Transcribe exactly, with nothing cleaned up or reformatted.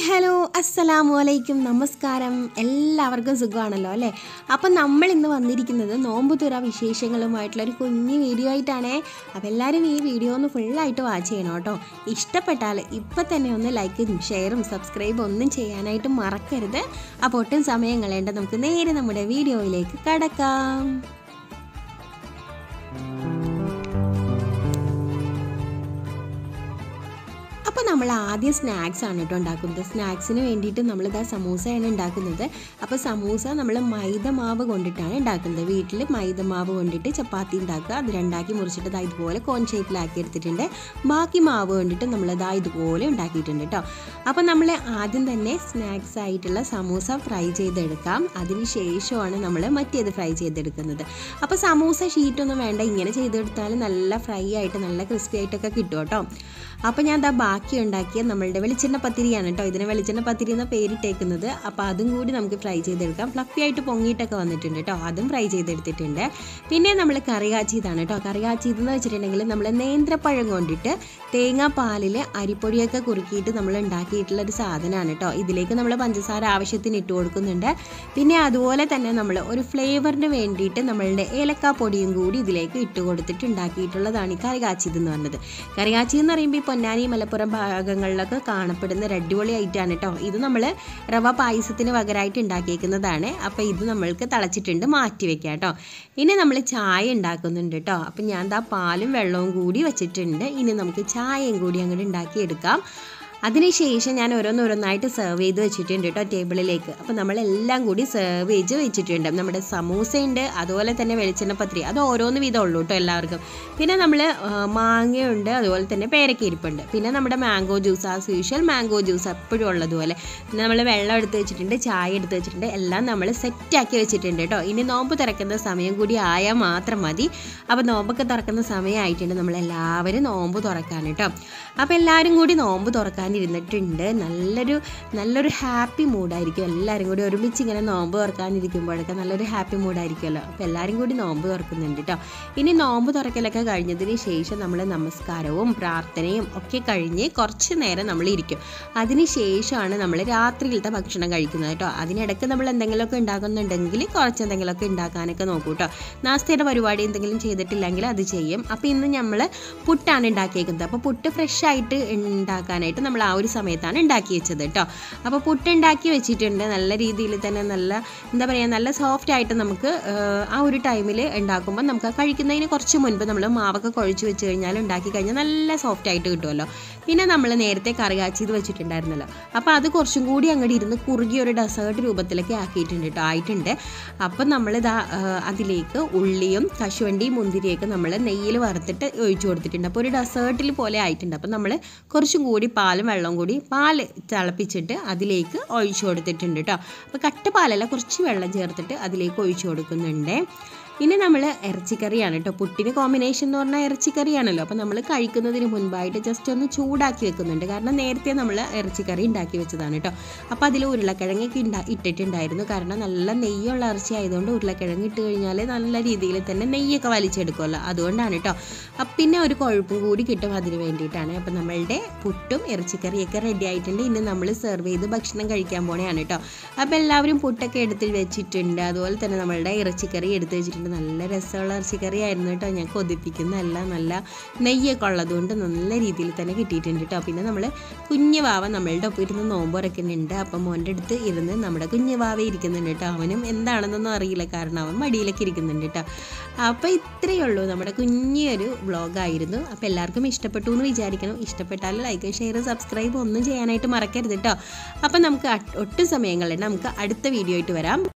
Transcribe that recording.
Hi hello അസ്സലാമു അലൈക്കും നമസ്കാരം. എല്ലാവർക്കും സുഖമാണല്ലോ അല്ലേ? അപ്പം നമ്മൾ ഇന്ന് വന്നിരിക്കുന്നത് നോമ്പ് തുറ വിശേഷങ്ങളുമായിട്ടുള്ളൊരു കുഞ്ഞു വീഡിയോ ആയിട്ടാണേ. അപ്പോൾ എല്ലാവരും ഈ വീഡിയോ ഒന്ന് ഫുള്ളായിട്ട് വാച്ച് ചെയ്യണം കേട്ടോ. ഇഷ്ടപ്പെട്ടാൽ ഇപ്പം തന്നെ ഒന്ന് ലൈക്കും ഷെയറും സബ്സ്ക്രൈബും ഒന്നും ചെയ്യാനായിട്ട് മറക്കരുത്. അപ്പോൾ ഒട്ടും സമയം കളയേണ്ട, നമുക്ക് നേരെ നമ്മുടെ വീഡിയോയിലേക്ക് കടക്കാം. അപ്പോൾ നമ്മൾ ആദ്യം സ്നാക്സ് ആണ് കേട്ടോ ഉണ്ടാക്കുന്നത്. സ്നാക്സിന് വേണ്ടിയിട്ട് നമ്മളിതാ സമൂസയാണ് ഉണ്ടാക്കുന്നത്. അപ്പോൾ സമൂസ നമ്മൾ മൈദ മാവ് കൊണ്ടിട്ടാണ് ഉണ്ടാക്കുന്നത്. വീട്ടിൽ മൈദ മാവ് കൊണ്ടിട്ട് ചപ്പാത്തി ഉണ്ടാക്കുക, അത് രണ്ടാക്കി മുറിച്ചിട്ട് ഇതാ ഇതുപോലെ കോൺ ഷേപ്പിലാക്കി എടുത്തിട്ടുണ്ട്. ബാക്കി മാവ് കൊണ്ടിട്ട് നമ്മളിതാ ഇതുപോലെ ഉണ്ടാക്കിയിട്ടുണ്ട് കേട്ടോ. അപ്പോൾ നമ്മൾ ആദ്യം തന്നെ സ്നാക്സ് ആയിട്ടുള്ള സമൂസ ഫ്രൈ ചെയ്തെടുക്കാം. അതിന് ശേഷമാണ് നമ്മൾ മറ്റേത് ഫ്രൈ ചെയ്തെടുക്കുന്നത്. അപ്പോൾ സമൂസ ഷീറ്റൊന്നും വേണ്ട, ഇങ്ങനെ ചെയ്തെടുത്താൽ നല്ല ഫ്രൈ ആയിട്ട് നല്ല ക്രിസ്പി ആയിട്ടൊക്കെ കിട്ടും കേട്ടോ. അപ്പോൾ ഞാൻ എന്താ ബാക്കി ഉണ്ടാക്കിയ നമ്മളുടെ വെളിച്ചെണ്ണ പത്തിരിയാണ് കേട്ടോ. ഇതിന് വെളിച്ചെണ്ണ പത്തിരി എന്ന പേരിട്ടേക്കുന്നത്. അപ്പോൾ അതും കൂടി നമുക്ക് ഫ്രൈ ചെയ്തെടുക്കാം. ഫ്ലഫി ആയിട്ട് പൊങ്ങിയിട്ടൊക്കെ വന്നിട്ടുണ്ട് കേട്ടോ, അതും ഫ്രൈ ചെയ്തെടുത്തിട്ടുണ്ട്. പിന്നെ നമ്മൾ കറി കാച്ചിയതാണ് കേട്ടോ. കറി കാച്ചിയതെന്ന് വെച്ചിട്ടുണ്ടെങ്കിൽ നമ്മൾ നേന്ത്രപ്പഴം കൊണ്ടിട്ട് തേങ്ങാപ്പാലിൽ അരിപ്പൊടിയൊക്കെ കുറുക്കിയിട്ട് നമ്മൾ ഉണ്ടാക്കിയിട്ടുള്ള ഒരു സാധനമാണ് കേട്ടോ. ഇതിലേക്ക് നമ്മൾ പഞ്ചസാര ആവശ്യത്തിന് ഇട്ട് കൊടുക്കുന്നുണ്ട്. പിന്നെ അതുപോലെ തന്നെ നമ്മൾ ഒരു ഫ്ലേവറിന് വേണ്ടിയിട്ട് നമ്മളുടെ ഏലക്കാപ്പൊടിയും കൂടി ഇതിലേക്ക് ഇട്ട് കൊടുത്തിട്ട് ഉണ്ടാക്കിയിട്ടുള്ളതാണ് ഈ കറി കാച്ചിയതെന്ന് പറഞ്ഞത്. കറി കാച്ചിയെന്ന് പറയുമ്പോൾ പൊന്നാനി മലപ്പുറം ഭാഗങ്ങളിലൊക്കെ കാണപ്പെടുന്ന ഒരു അടിപൊളി ഐറ്റമാണ് കേട്ടോ. ഇത് നമ്മൾ റവ പായസത്തിന് പകരമായിട്ട് ഉണ്ടാക്കിയേക്കുന്നതാണ്. അപ്പോൾ ഇത് നമ്മൾക്ക് തിളച്ചിട്ടുണ്ട്, മാറ്റി വെക്കാം കേട്ടോ. ഇനി നമ്മൾ ചായ ഉണ്ടാക്കുന്നുണ്ട് കേട്ടോ. അപ്പം ഞാൻ ദാ പാലും വെള്ളവും കൂടി വെച്ചിട്ടുണ്ട്. ഇനി നമുക്ക് ചായയും കൂടി അങ്ങോട്ട് ഉണ്ടാക്കിയെടുക്കാം. അതിനുശേഷം ഞാൻ ഓരോന്നോരോന്നായിട്ട് സെർവ് ചെയ്ത് വെച്ചിട്ടുണ്ട് കേട്ടോ ടേബിളിലേക്ക്. അപ്പോൾ നമ്മളെല്ലാം കൂടി സെർവ് ചെയ്ത് വെച്ചിട്ടുണ്ട്. നമ്മുടെ സമൂസയുണ്ട്, അതുപോലെ തന്നെ വെളിച്ചെണ്ണ പത്തിരി, അത് ഓരോന്ന് വീതം ഉള്ളൂ കേട്ടോ എല്ലാവർക്കും. പിന്നെ നമ്മൾ മാങ്ങയുണ്ട്, അതുപോലെ തന്നെ പേരക്ക ഇരിപ്പുണ്ട്. പിന്നെ നമ്മുടെ mango juice, as usual mango juice എപ്പോഴും ഉള്ളതുപോലെ. പിന്നെ നമ്മൾ വെള്ളം എടുത്ത് വെച്ചിട്ടുണ്ട്, ചായ എടുത്ത് വെച്ചിട്ടുണ്ട്, എല്ലാം നമ്മൾ സെറ്റാക്കി വെച്ചിട്ടുണ്ട് കേട്ടോ. ഇനി നോമ്പ് തുറക്കുന്ന സമയം കൂടി ആയാൽ മാത്രം മതി. അപ്പോൾ നോമ്പൊക്കെ തുറക്കുന്ന സമയമായിട്ടുണ്ട്, നമ്മളെല്ലാവരും നോമ്പ് തുറക്കാൻ കേട്ടോ. അപ്പോൾ എല്ലാവരും കൂടി നോമ്പ് തുറക്കാൻ ഇരുന്നിട്ടുണ്ട്. നല്ലൊരു നല്ലൊരു ഹാപ്പി മൂഡായിരിക്കും. എല്ലാവരും കൂടി ഒരുമിച്ച് ഇങ്ങനെ നോമ്പ് തുറക്കാനിരിക്കുമ്പോഴൊക്കെ നല്ലൊരു ഹാപ്പി മൂഡായിരിക്കുമല്ലോ. അപ്പോൾ എല്ലാവരും കൂടി നോമ്പ് തുറക്കുന്നുണ്ട് കേട്ടോ. ഇനി നോമ്പ് തുറക്കലൊക്കെ കഴിഞ്ഞതിന് ശേഷം നമ്മൾ നമസ്കാരവും പ്രാർത്ഥനയും ഒക്കെ കഴിഞ്ഞ് കുറച്ച് നേരം നമ്മൾ ഇരിക്കും. അതിന് ശേഷമാണ് നമ്മൾ രാത്രിയിലത്തെ ഭക്ഷണം കഴിക്കുന്നത് കേട്ടോ. അതിനിടയ്ക്ക് നമ്മൾ എന്തെങ്കിലുമൊക്കെ ഉണ്ടാക്കുന്നുണ്ടെങ്കിൽ കുറച്ച് എന്തെങ്കിലുമൊക്കെ ഉണ്ടാക്കാനൊക്കെ നോക്കൂ കേട്ടോ. നാസ്തയുടെ പരിപാടി എന്തെങ്കിലും ചെയ്തിട്ടില്ലെങ്കിൽ അത് ചെയ്യും. അപ്പോൾ ഇന്ന് നമ്മൾ പുട്ടാണ് ഉണ്ടാക്കിയേക്കുന്നത്. അപ്പോൾ പുട്ട് ഫ്രഷ് ആയിട്ട് ഉണ്ടാക്കാനായിട്ട് നമ്മൾ ആ ഒരു സമയത്താണ് ഉണ്ടാക്കി വെച്ചത് കേട്ടോ. അപ്പോൾ പുട്ടുണ്ടാക്കി വെച്ചിട്ടുണ്ട്. നല്ല രീതിയിൽ തന്നെ നല്ല എന്താ പറയുക, നല്ല സോഫ്റ്റ് ആയിട്ട് നമുക്ക് ആ ഒരു ടൈമിൽ ഉണ്ടാക്കുമ്പോൾ നമുക്ക് കഴിക്കുന്നതിന് കുറച്ച് മുൻപ് നമ്മൾ മാവൊക്കെ കുഴച്ച് വെച്ച് കഴിഞ്ഞാൽ ഉണ്ടാക്കി കഴിഞ്ഞാൽ നല്ല സോഫ്റ്റ് ആയിട്ട് കിട്ടുമല്ലോ. പിന്നെ നമ്മൾ നേരത്തെ കറി കാച്ചിയത് വെച്ചിട്ടുണ്ടായിരുന്നല്ലോ, അപ്പോൾ അത് കുറച്ചും കൂടി അങ്ങോട്ട് ഇരുന്ന് കുറുകിയ ഒരു ഡെസേർട്ട് രൂപത്തിലൊക്കെ ആക്കിയിട്ടുണ്ട് കേട്ടോ, ആയിട്ടുണ്ട്. അപ്പം നമ്മളിതാ അതിലേക്ക് ഉള്ളിയും കശുവണ്ടിയും മുന്തിരിയൊക്കെ നമ്മൾ നെയ്യിൽ വറുത്തിട്ട് ഒഴിച്ചു കൊടുത്തിട്ടുണ്ട്. അപ്പോൾ ഒരു ഡെസേർട്ടിൽ പോലെ ആയിട്ടുണ്ട്. അപ്പം നമ്മൾ കുറച്ചും കൂടി പാലും വെള്ളം കൂടി പാല് തിളപ്പിച്ചിട്ട് അതിലേക്ക് ഒഴിച്ചു കൊടുത്തിട്ടുണ്ട് കേട്ടോ. അപ്പോൾ കട്ട പാലല്ല, കുറച്ച് വെള്ളം ചേർത്തിട്ട് അതിലേക്ക് ഒഴിച്ചു കൊടുക്കുന്നുണ്ട്. ഇനി നമ്മൾ ഇറച്ചിക്കറിയാണ് കേട്ടോ. പുട്ടിന് കോമ്പിനേഷൻ എന്ന് പറഞ്ഞാൽ ഇറച്ചിക്കറിയാണല്ലോ. അപ്പോൾ നമ്മൾ കഴിക്കുന്നതിന് മുൻപായിട്ട് ജസ്റ്റ് ഒന്ന് ചൂടാക്കി വെക്കുന്നുണ്ട്. കാരണം നേരത്തെ നമ്മൾ ഇറച്ചിക്കറി ഉണ്ടാക്കി വെച്ചതാണ് കേട്ടോ. അപ്പോൾ അതിൽ ഉരുളക്കിഴങ്ങൊക്കെ ഉണ്ടാ ഇട്ടിട്ടുണ്ടായിരുന്നു. കാരണം നല്ല നെയ്യുള്ള ഇറച്ചി ആയതുകൊണ്ട് ഉരുളക്കിഴങ്ങ് ഇട്ട് കഴിഞ്ഞാൽ നല്ല രീതിയിൽ തന്നെ നെയ്യൊക്കെ വലിച്ചെടുക്കുമല്ലോ, അതുകൊണ്ടാണ് കേട്ടോ. അപ്പം പിന്നെ ഒരു കൊഴുപ്പും കൂടി കിട്ടും, അതിന് വേണ്ടിയിട്ടാണ്. അപ്പോൾ നമ്മളുടെ പുട്ടും ഇറച്ചിക്കറിയൊക്കെ റെഡി ആയിട്ടുണ്ട്. ഇനി നമ്മൾ സെർവ് ചെയ്ത് ഭക്ഷണം കഴിക്കാൻ പോണെയാണ് കേട്ടോ. അപ്പോൾ എല്ലാവരും പുട്ടൊക്കെ എടുത്ത് വെച്ചിട്ടുണ്ട്, അതുപോലെ തന്നെ നമ്മളുടെ ഇറച്ചിക്കറി എടുത്ത് വെച്ചിട്ടുണ്ട്. നല്ല രസമുള്ള ഇറച്ചിക്കറി ആയിരുന്നു കേട്ടോ. ഞാൻ കൊതിപ്പിക്കുന്നതല്ല, നല്ല നെയ്യൊക്കെ ഉള്ളതുകൊണ്ട് നല്ല രീതിയിൽ തന്നെ കിട്ടിയിട്ടുണ്ട് കേട്ടോ. പിന്നെ നമ്മൾ കുഞ്ഞു വാവ നമ്മളുടെ ഒപ്പം ഇരുന്ന് നോമ്പ് തുറക്കുന്നുണ്ട്. അപ്പം മോൻ്റെ അടുത്ത് ഇരുന്ന് നമ്മുടെ കുഞ്ഞു വാവ ഇരിക്കുന്നുണ്ട് കേട്ടോ. അവനും എന്താണെന്നൊന്നും അറിയില്ല, കാരണം അവൻ മടിയിലൊക്കെ ഇരിക്കുന്നുണ്ട് കേട്ടോ. അപ്പോൾ ഇത്രയേ ഉള്ളൂ നമ്മുടെ കുഞ്ഞൊരു വ്ളോഗായിരുന്നു. അപ്പോൾ എല്ലാവർക്കും ഇഷ്ടപ്പെട്ടു എന്ന് വിചാരിക്കണം. ഇഷ്ടപ്പെട്ടാൽ ലൈക്ക് ഷെയർ സബ്സ്ക്രൈബ് ഒന്നും ചെയ്യാനായിട്ട് മറക്കരുത് കേട്ടോ. അപ്പം നമുക്ക് ഒട്ടും സമയങ്ങളുണ്ട്, നമുക്ക് അടുത്ത വീഡിയോ ആയിട്ട് വരാം.